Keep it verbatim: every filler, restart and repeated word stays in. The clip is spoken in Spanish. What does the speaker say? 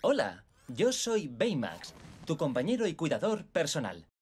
Hola, yo soy Baymax, tu compañero y cuidador personal.